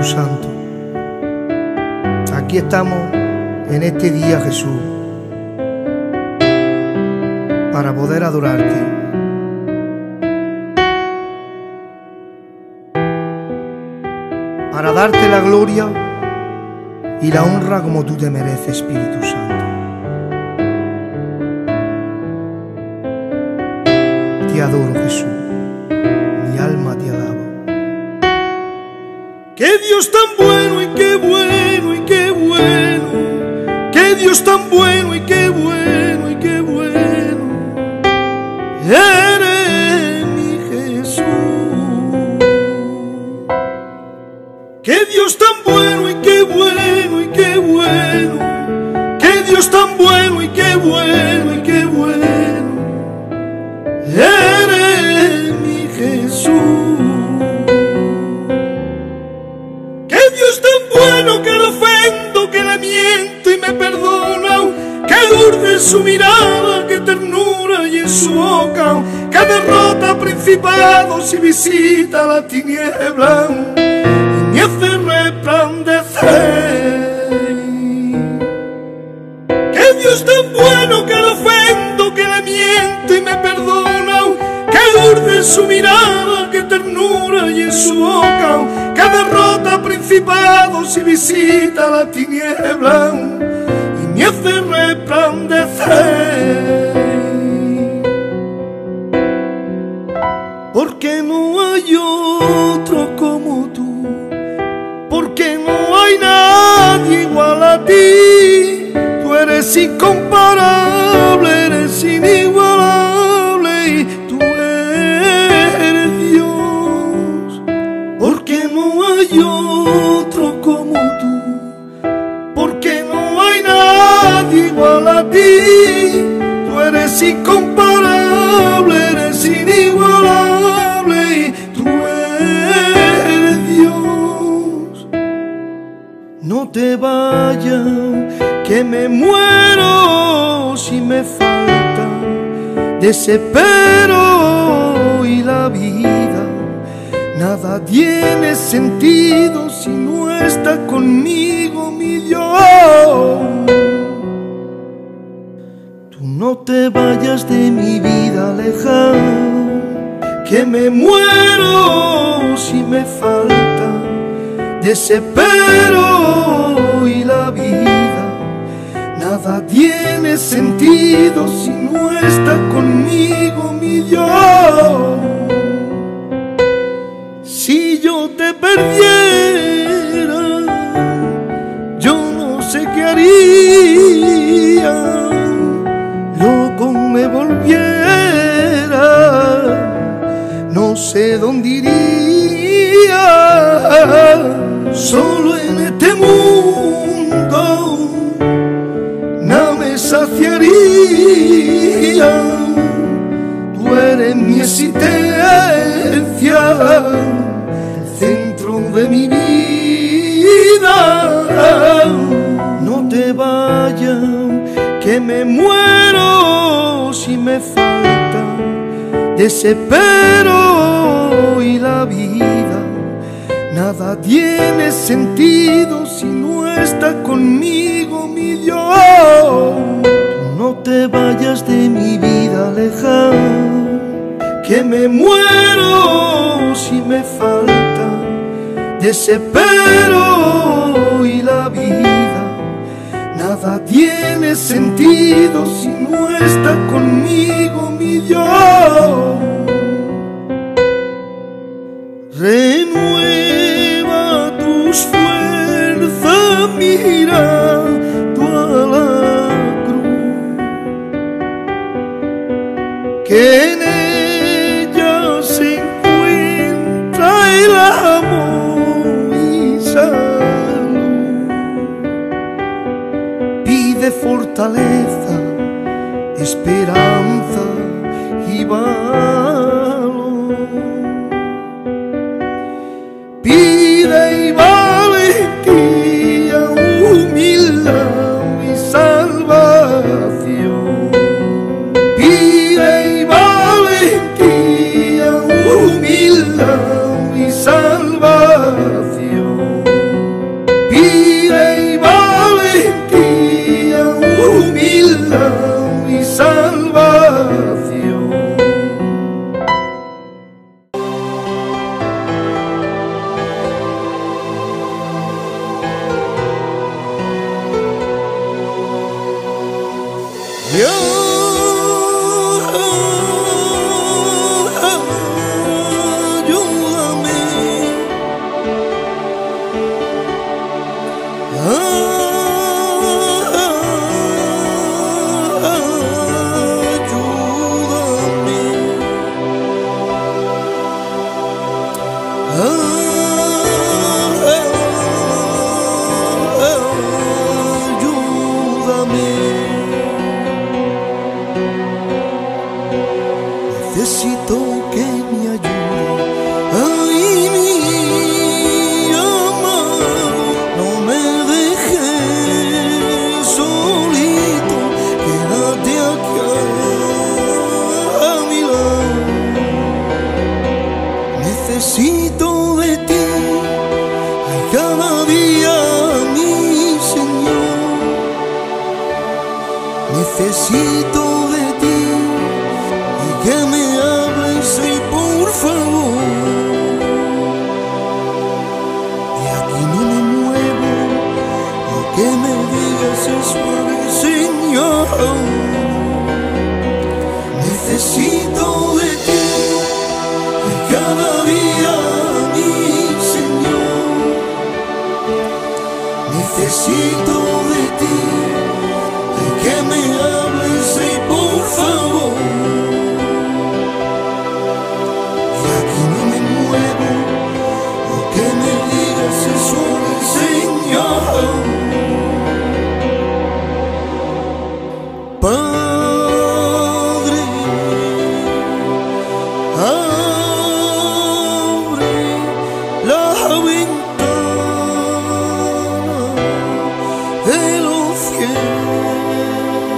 Santo. Aquí estamos en este día, Jesús, para poder adorarte. Para darte la gloria y la honra como tú te mereces, Espíritu Santo. Te adoro, Jesús. Mi alma te alaba. ¡Qué Dios tan bueno y qué bueno y qué bueno! ¡Qué Dios tan bueno y qué bueno y qué bueno! Eres mi Jesús. ¡Qué Dios tan bueno y qué bueno y qué bueno! ¡Qué Dios tan bueno y qué bueno y qué bueno! Eres mi Jesús. Que le ofendo, que le miento y me perdona, que dulce en su mirada, que ternura y en su boca, que derrota principados y visita la tiniebla y me hace resplandecer. Que Dios tan bueno, que le ofendo, que le miento y me perdona, que dulce en su mirada, que ternura y en su boca, que derrota principados y visita la tiniebla y me hace resplandecer. Porque no hay otro como tú, porque no hay nadie igual a ti. Tú eres incomparable, eres inigualable y tú eres Dios. Porque no hay otro como tú, porque no hay nadie igual a ti. Tú eres incomparable, eres inigualable y tú eres Dios. No te vayas, que me muero si me falta desespero y la vida nada tiene sentido si no está conmigo mi Dios. Tú no te vayas de mi vida alejada, que me muero si me falta desespero y la vida nada tiene sentido si no está conmigo mi Dios. Si yo te perdiera, yo no sé qué haría, loco me volviera, no sé dónde iría. Solo en este mundo no me saciaría. Tú eres mi existencia, centro de mi vida. No te vayas, que me muero si me falta desespero y la vida nada tiene sentido si no está conmigo mi Dios. No te vayas de mi vida alejada, que me muero si me falta desespero y la vida nada tiene sentido si no está conmigo mi Dios. Renueva tus fuerzas, mira tú a la cruz, que en ella se encuentra el amor y salud. Pide fortaleza, esperanza y valor. Pide y valentía, humildad y salvación. Pide y valentía, humildad y salvación. Necesito que me ayude. Ay, mi amado, no me dejes solito, quédate aquí a mi lado. Necesito de ti, ay, cada día, mi Señor. Necesito de ti, que me hables y por favor, de aquí no me muevo, lo que me digas es por el Señor. Necesito de ti, de cada día, mi Señor. Necesito de ti, de que me hables y por favor. Padre, abre la ventana de los cielos.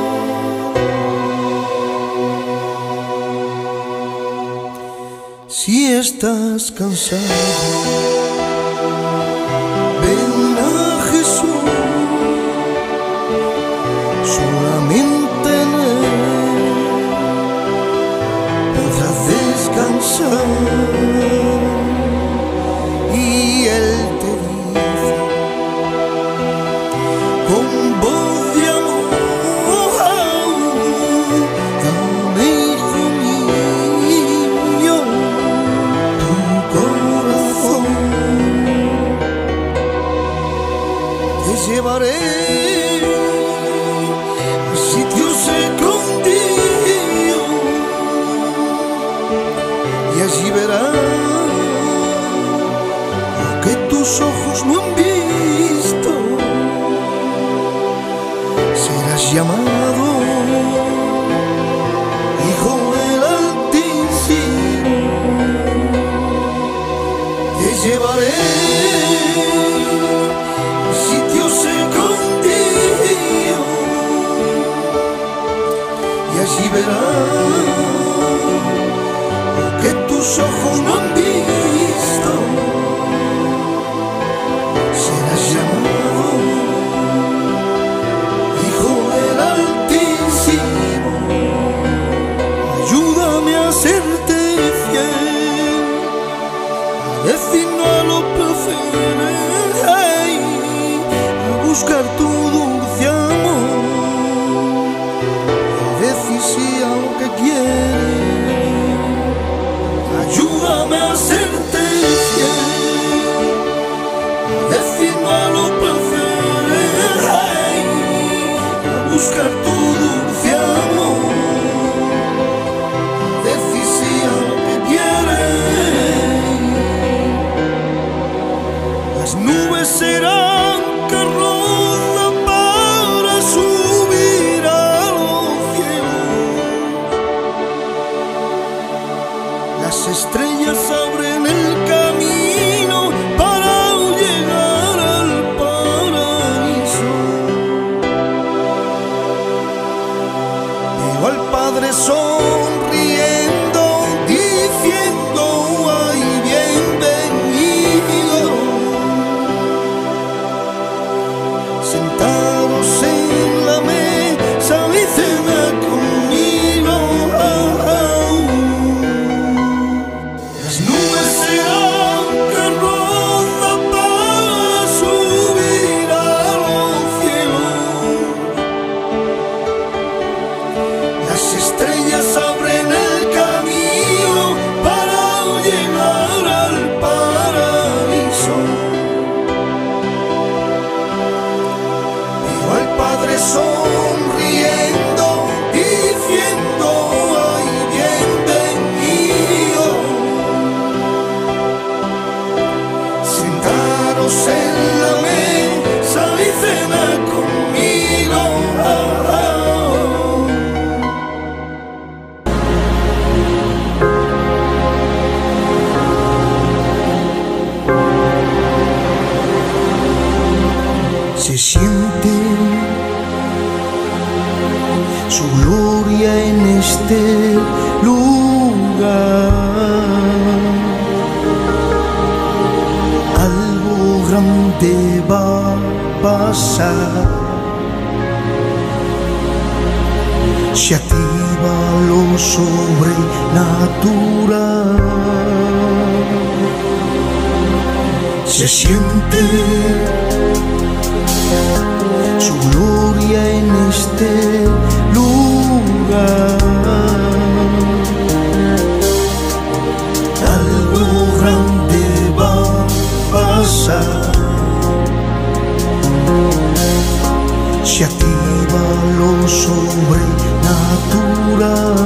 Si estás cansado, ven a Jesús. Solamente en Él podrás descansar. Y Él te dice con voz de amor: dame, hijo mío, tu corazón. Te llevaré y allí verás lo que tus ojos no han visto. Serás llamado Hijo del Altísimo. Te llevaré a sitios escondidos y allí verás que tus ojos no han visto. Serás llamado Hijo del Altísimo. Ayúdame a serte fiel, a decir no a los placeres, a buscar tu dulce amor, a decir sí a lo que quieres. Ayúdame a serte fiel, a decir no a los placeres, a buscar tu dulce amor, a decir sí a lo que quieres. Las nubes serán carroza para subir a los cielos. Las estrellas abren el camino para llegar al paraíso. Veo al Padre sonriendo, diciendo: ay, bienvenido. Sentados en la mesa y cena conmigo. Las nubes serán carroza para subir a los cielos. sonriendo, diciendo ay bienvenido. Sentaros en la mesa y cenar conmigo. Se siente su gloria en este lugar. Algo grande va a pasar. Se activa lo sobrenatural. Se siente su gloria en este lugar. Algo grande va a pasar. Se activa lo sobrenatural.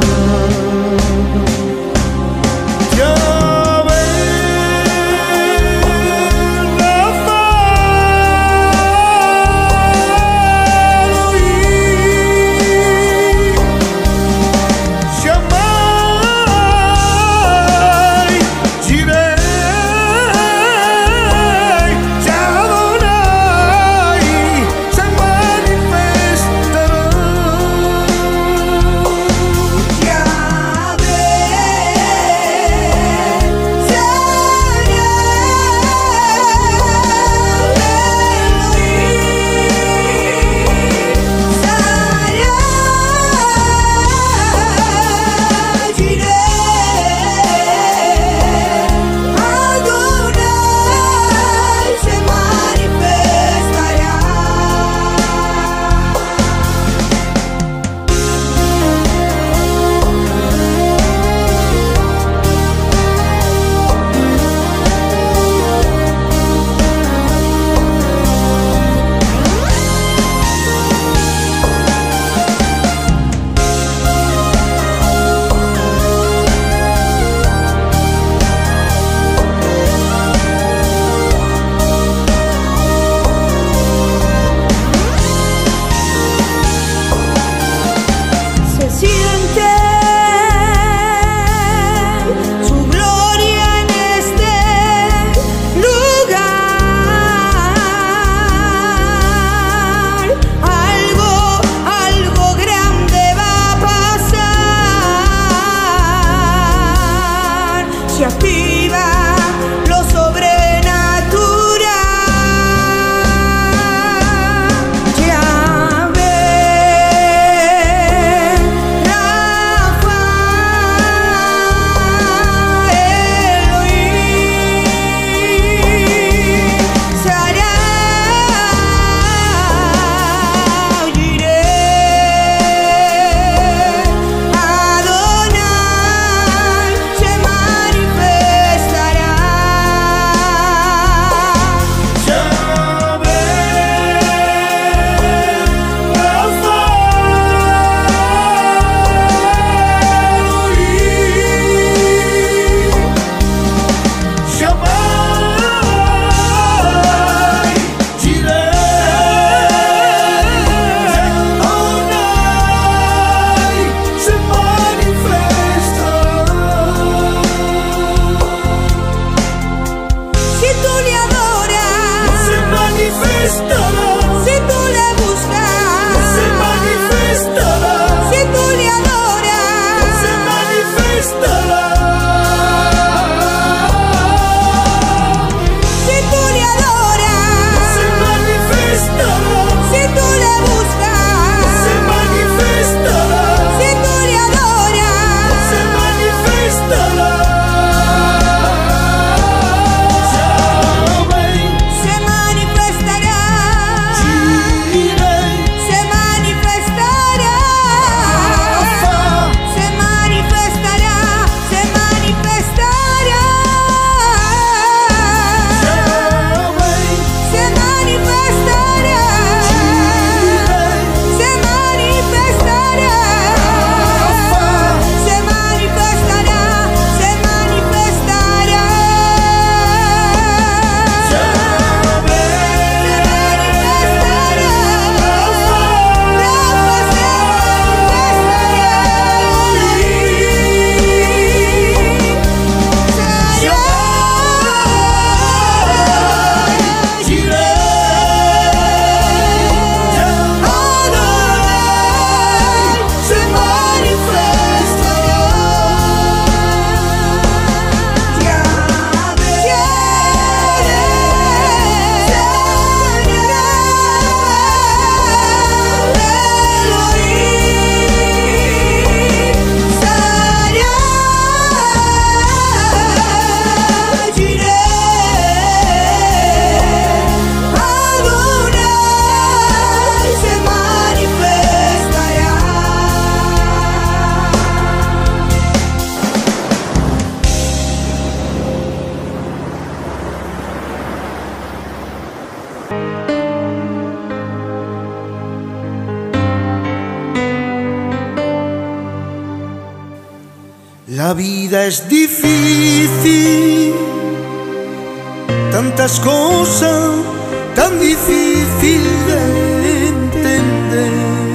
la vida es difícil, tantas cosas tan difícil de entender,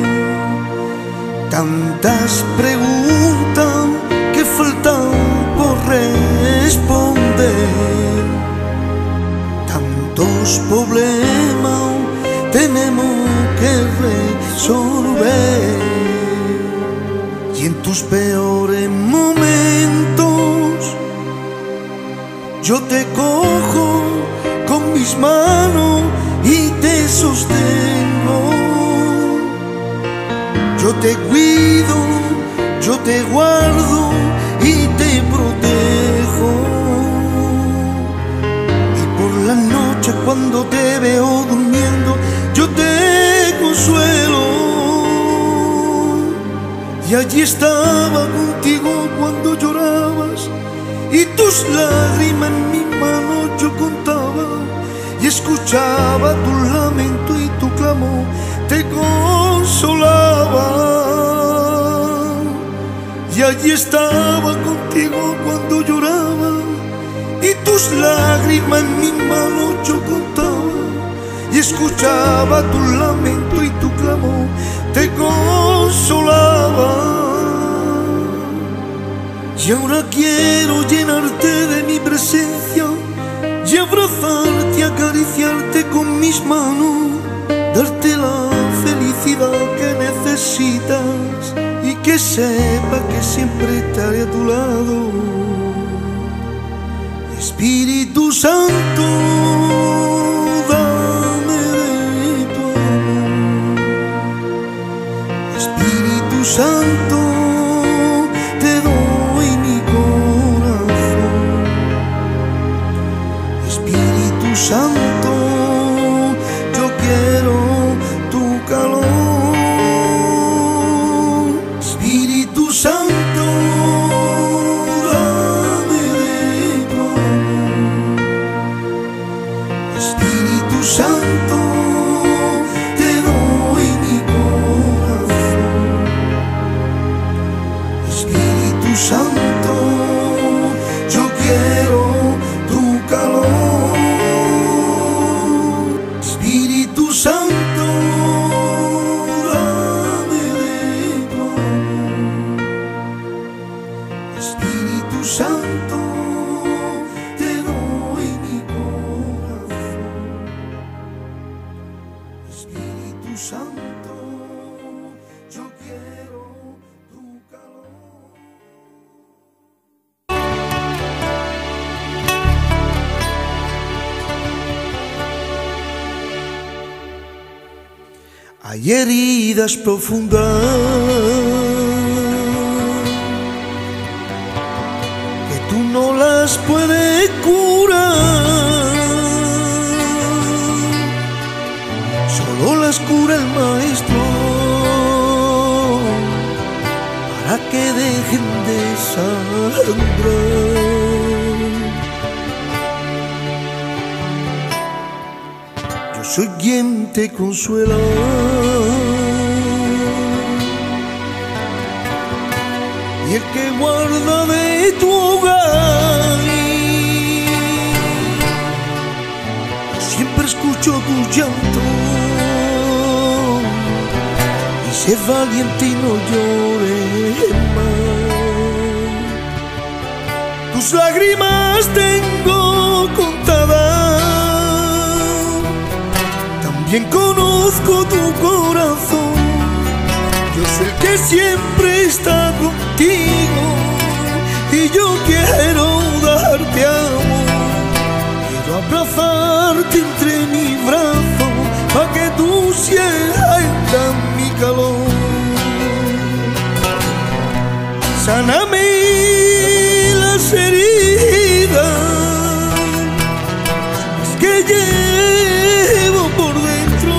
tantas preguntas que faltan por responder, tantos problemas tenemos que resolver. Y en tus peores momentos yo te cojo con mis manos y te sostengo. Yo te cuido, yo te guardo y te protejo. Y por la noche cuando te veo durmiendo, yo te consuelo. Y allí estaba contigo cuando llorabas, y tus lágrimas en mi mano yo contaba, y escuchaba tu lamento y tu clamor te consolaba. Y allí estaba contigo cuando lloraba, y tus lágrimas en mi mano yo contaba, y escuchaba tu lamento y tu clamor te consolaba. Y ahora quiero llenarte de mi presencia y abrazarte, acariciarte con mis manos, darte la felicidad que necesitas y que sepa que siempre estaré a tu lado. Espíritu Santo, dame de tu amor. Espíritu Santo, te doy mi corazón. Espíritu Santo, yo quiero tu calor. Espíritu Santo, dame de tu amor. Espíritu Santo, te doy mi corazón. Espíritu Santo, yo quiero tu calor. Espíritu Santo, dame de tu amor. Espíritu Santo, te doy mi corazón. Espíritu Santo, yo quiero tu calor. Hay heridas profundas que tú no las puedes curar, solo las cura el Maestro para que dejen de sangrar. Yo soy quien te consuela, y el que guarda de tu hogar. Siempre escucho tu llanto y sé valiente y no llores más. Tus lágrimas tengo contadas, también conozco tu corazón. Yo soy el que siempre está contigo y yo quiero darte amor. Quiero abrazarte entre mis brazos para que tú sientas mi calor. Sáname las heridas que llevo por dentro,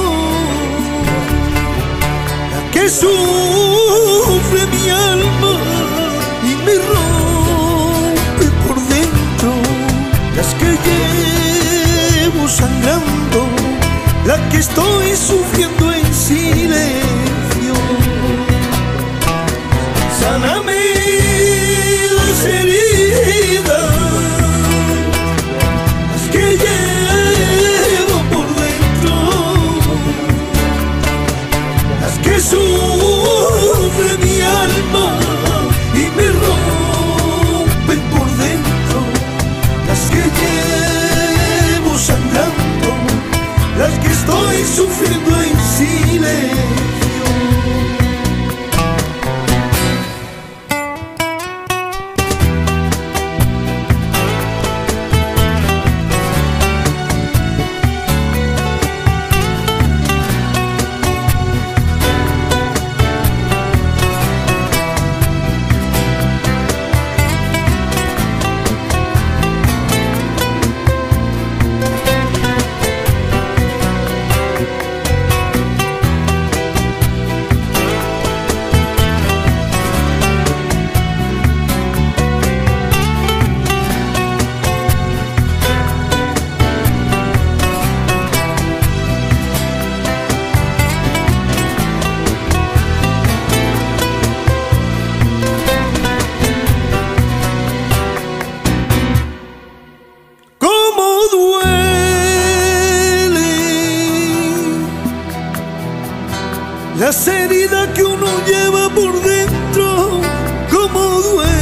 que sufre mi alma y me rompe por dentro, las que llevo sangrando, las que estoy sufriendo en silencio. Sáname sufre mi alma y me rompen por dentro, las que llevo sangrando, las que estoy sufriendo en silencio. Las heridas que uno lleva por dentro, cómo duele.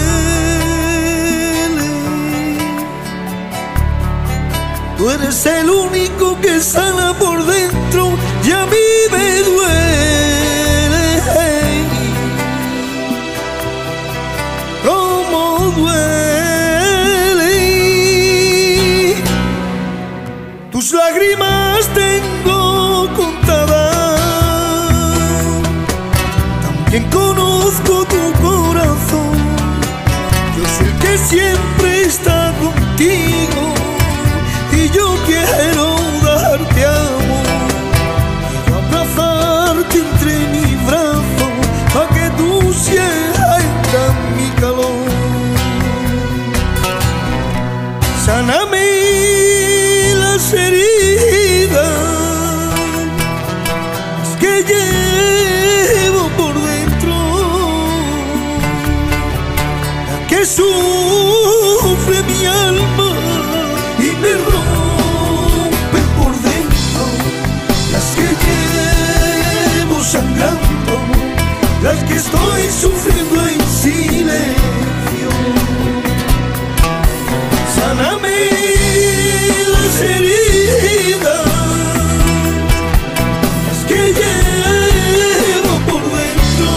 Tú eres el único que sana por dentro y a mí me duele. Cómo duele. Tus lágrimas tengo contadas. Quien conozco tu corazón, yo soy el que siempre está contigo y yo quiero darte amor, quiero abrazarte entre mis brazos para que tú sientas mi calor. Sáname las heridas que llevo por dentro, que sufre mi alma y me rompe por dentro, las que llevo sangrando, las que estoy sufriendo en silencio. Sáname las heridas, las que llevo por dentro,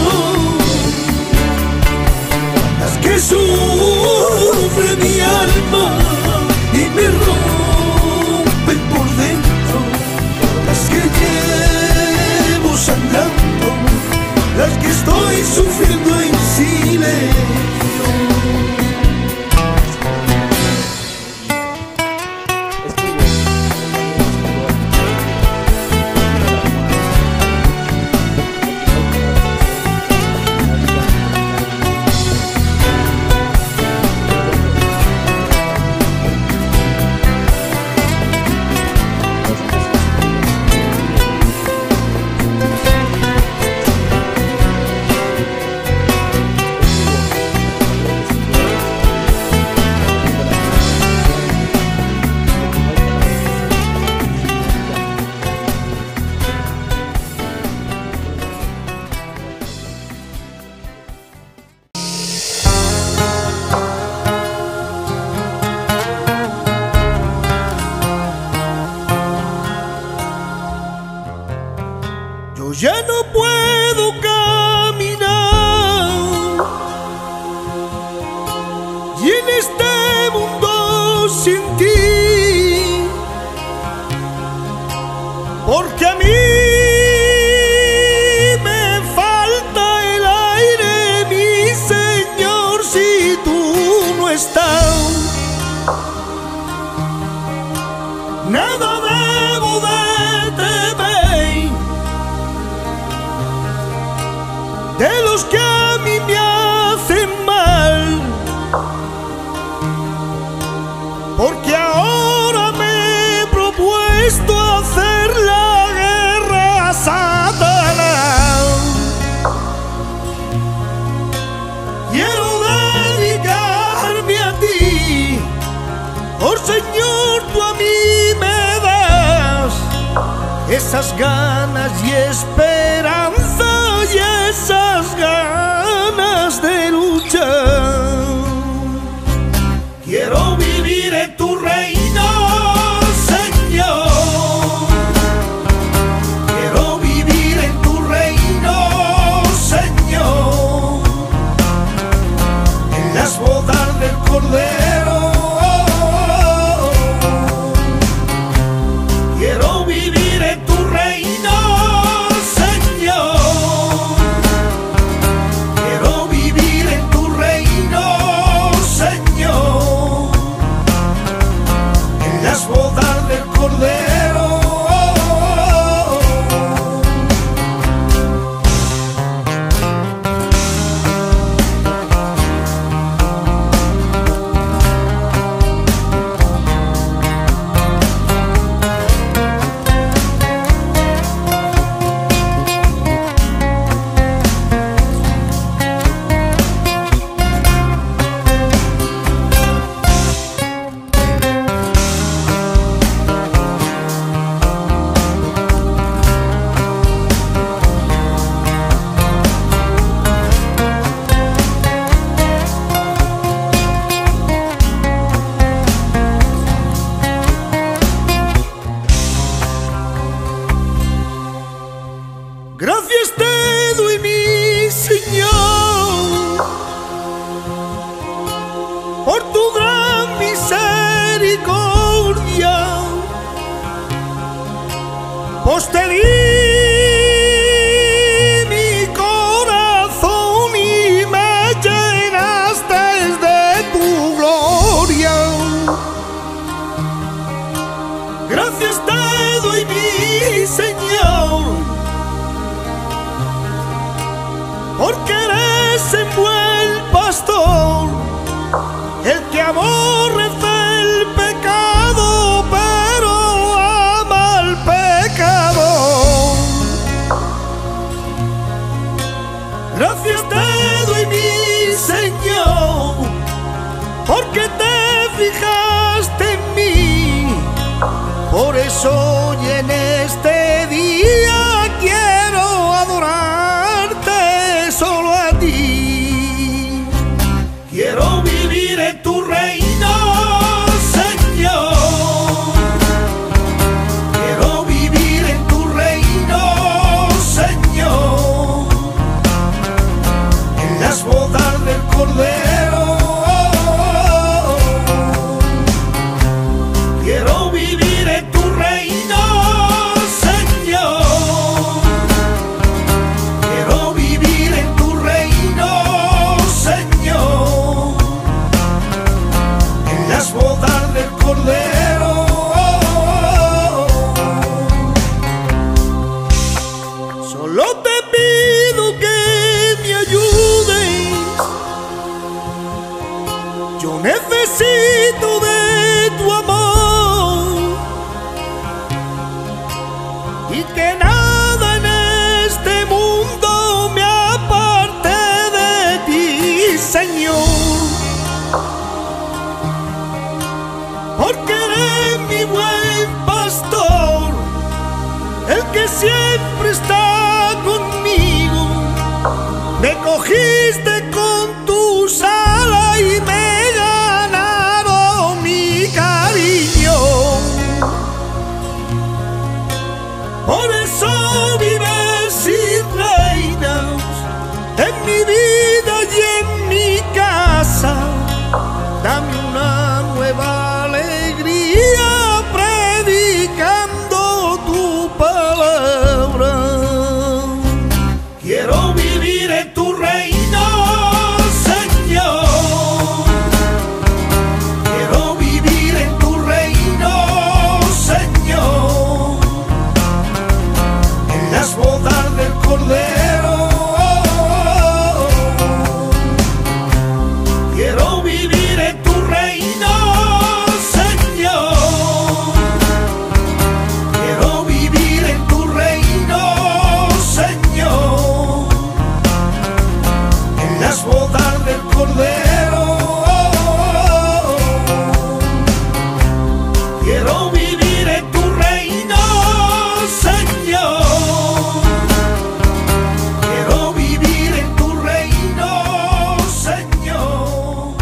las que sufre mi alma y me rompen por dentro, las que llevo sangrando, las que estoy sufriendo en silencio. Yo ya no puedo caminar y en este mundo sin ti, porque a mí me falta el aire, mi Señor, si tú no estás. Nada debo de temer de los que a mí me hacen mal, porque ahora me he propuesto hacer la guerra a Satanás. Quiero dedicarme a ti, oh Señor, tú a mí me das esas ganas y esperanzas Gracias te doy, mi Señor, por tu gran misericordia, pues te di mi corazón y me llenaste de tu gloria. Gracias te doy, mi Señor, porque eres el buen pastor, el que aborrece el pecado, pero ama al pecador. Gracias te doy, mi Señor, porque te fijaste en mí. Por eso hoy en este día quiero adorarte solo a ti. Quiero vivir en tu reino, Señor. Quiero vivir en tu reino, Señor. En las bodas del Cordero. Quiero vivir en tu reino, Señor. Quiero vivir en tu reino, Señor. En las bodas del Cordero. Solo te pido que me ayudes. Yo necesito de tu amor y que nada en este mundo me aparte de ti, Señor, porque eres mi buen pastor, el que siempre está conmigo. Me cogiste con tus alas y me ganaron mi cariño. Por eso vives y reinas en mi vida y en mi casa. Dame una nueva alegría predicando tu palabra. Quiero vivir en tu reino, Señor. Quiero vivir en tu reino, Señor. En las bodas del Cordero. Quiero vivir en tu reino, Señor. Quiero vivir en tu reino, Señor. En las bodas del Cordero. Quiero vivir en tu reino, Señor. Quiero vivir en tu reino, Señor.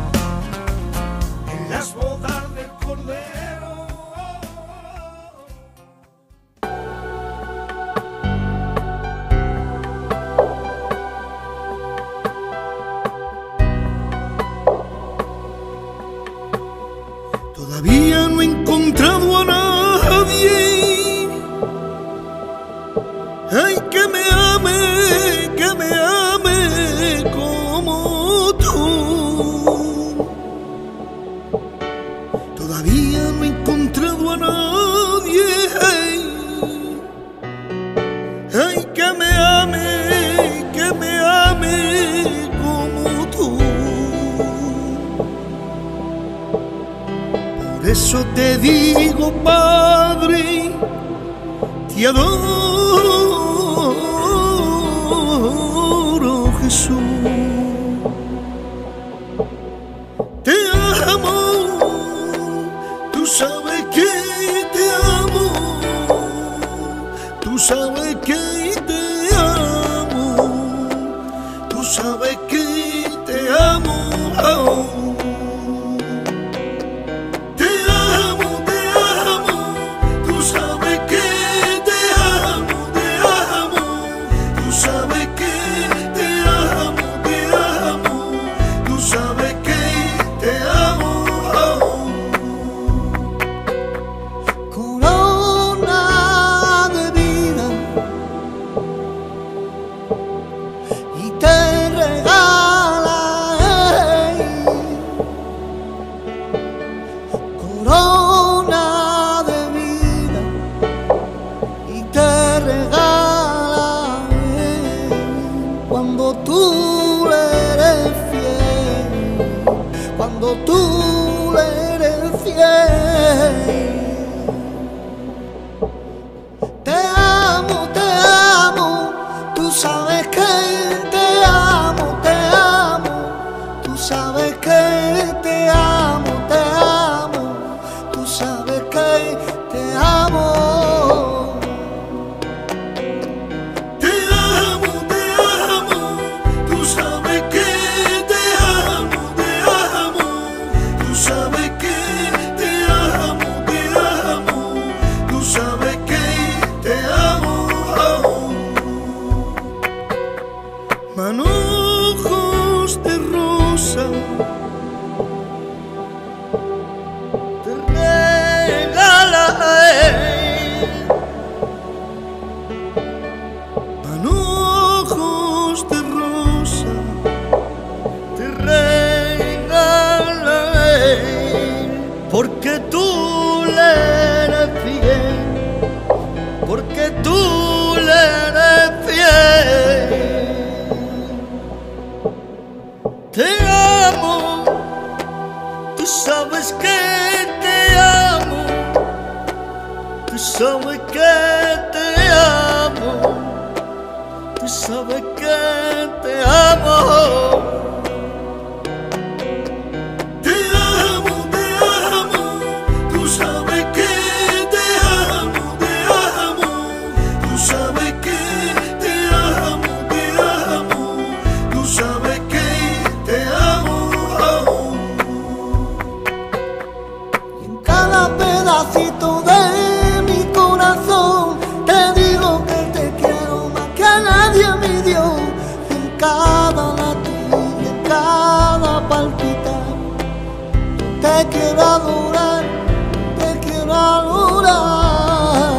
En las bodas del Cordero. Todavía no he encontrado a nadie, ay, que me ame como tú. Todavía no he encontrado a nadie, ay, que me ame como tú. Por eso te digo, Padre, te adoro, Jesús. Te amo, tú sabes que te amo, tú sabes que te amo, tú sabes que te amo. Oh. sabes que te amo, tú sabes que te amo. Corona de vida y te regala corona de vida y te regala cuando tú le eres fiel, cuando tú le eres fiel. Te amo, tú sabes que te amo, tú sabes que te amo, tú sabes que te amo. Te amo, tú sabes que te amo, tú sabes que te amo, tú sabes que te amo. Manojos de rosa Te regala manojos de rosa, te regala porque tú le eres fiel, porque tú le eres fiel. Te amo, tú sabes que te amo, tú sabes que te amo, tú sabes que te amo. te amo, tú sabes que te amo, tú sabes que te amo, tú sabes que te amo. En cada pedacito de mi corazón te digo que te quiero más que a nadie me dio. En cada latido, en cada palpitar, te quiero adorar, te quiero adorar.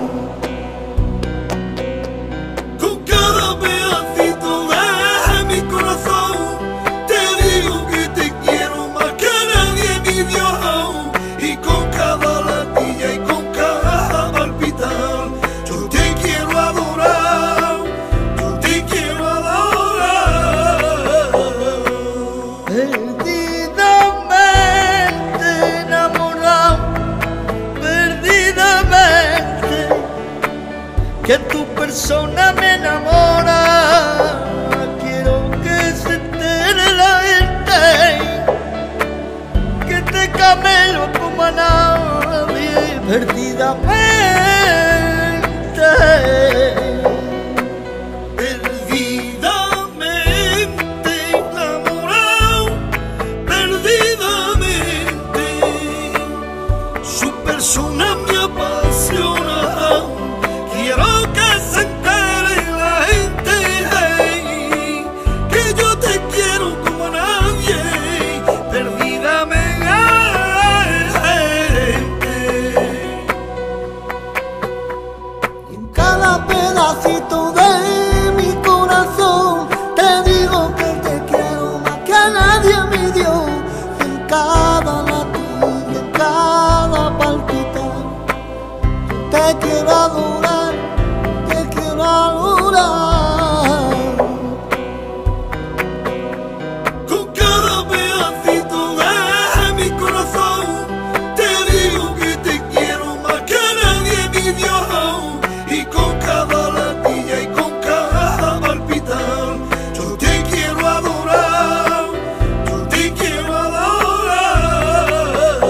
Con cada pedacito de mi corazón te digo que te quiero más que a nadie mi Dios. Y con cada latilla y con cada palpitar yo te quiero adorar, yo te quiero adorar. Perdidamente enamorado, perdidamente, que tu persona me enamora. Quiero que se entere la gente que te camelo como a nadie, perdidamente. Perdidamente enamorado, perdidamente, su persona me apasiona. Quiero que se entere la gente, hey, que yo te quiero como a nadie, perdidamente. En cada pedacito de mi corazón te digo que te quiero más que a nadie me dio. En cada latido, en cada palpitar, te quiero adorar, te quiero adorar. Con cada pedacito de mi corazón te digo que te quiero más que a nadie mi Dios. Y con cada latilla y con cada palpitar yo te quiero adorar, yo te quiero adorar.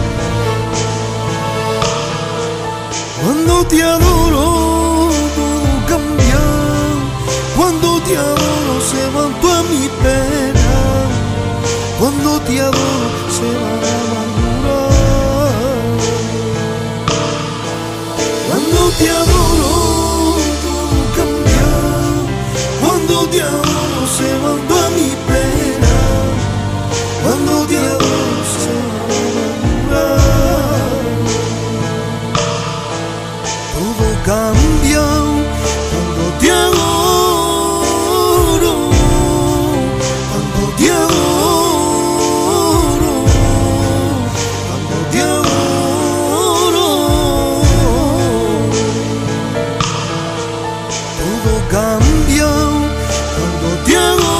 Cuando te adoro todo te adoro se mandó a mi pena, cuando te adoro se va a todo cambia cuando te adoro, cuando te adoro, cuando te adoro. Todo cambia cuando te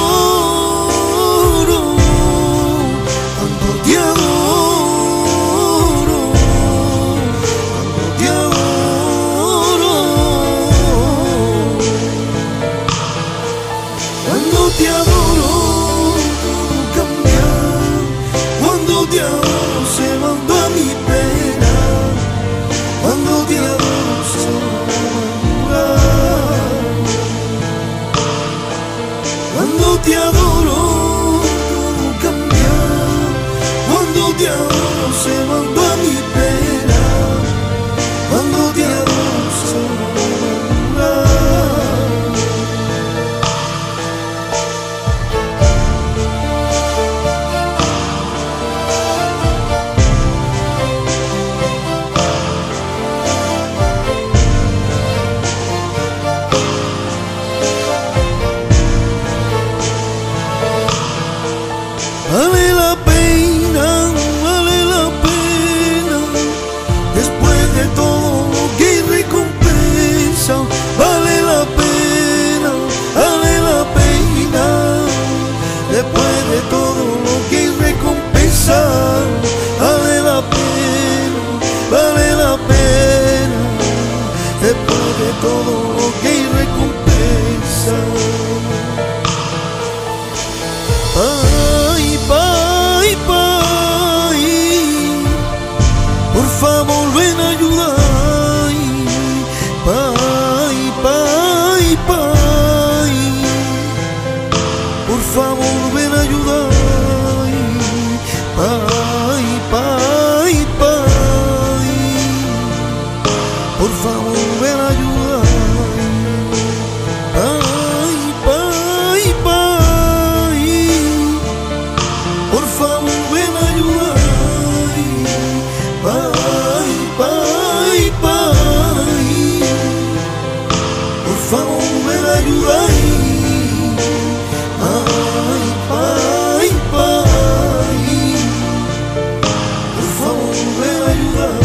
adoro, cuando te adoro, cuando te adoro. Cuando te adoro, todo cambia. Cuando te adoro, se mandó a mi pena. Cuando te adoro, se va a cuando te adoro, todo cambia. Cuando te adoro, se mandó a mi pena. Cuando te adoro, se va vale la pena, después de todo lo que hay recompensa, vale la pena, después de todo lo que hay recompensa, vale la pena, después de todo lo que hay recompensa. Pai, pai, pai, por favor ven a ayudar. Pai, pai, pai, por favor ven a ayudar. Pai, pai, pai, por favor ven a ayudar. Pai, pai, pai, por favor ven a ayudar. Pai, pai, pai, por favor ven a ayudar. Pai, pai, pai, por favor ven a ayudar.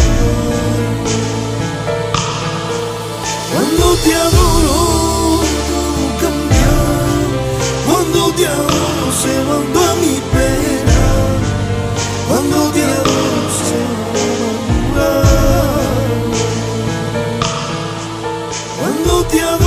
Cuando te adoro, todo cambia. Cuando te adoro, se mandó a mi pena. Cuando te adoro, se va a cuando te adoro.